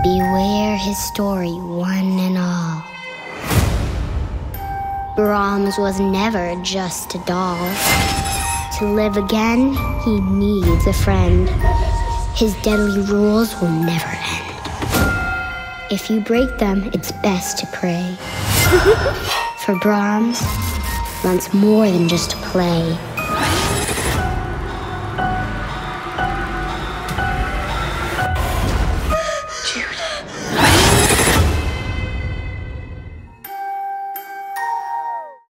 Beware his story, one and all. Brahms was never just a doll. To live again, he needs a friend. His deadly rules will never end. If you break them, it's best to pray. For Brahms, love's more than just a play.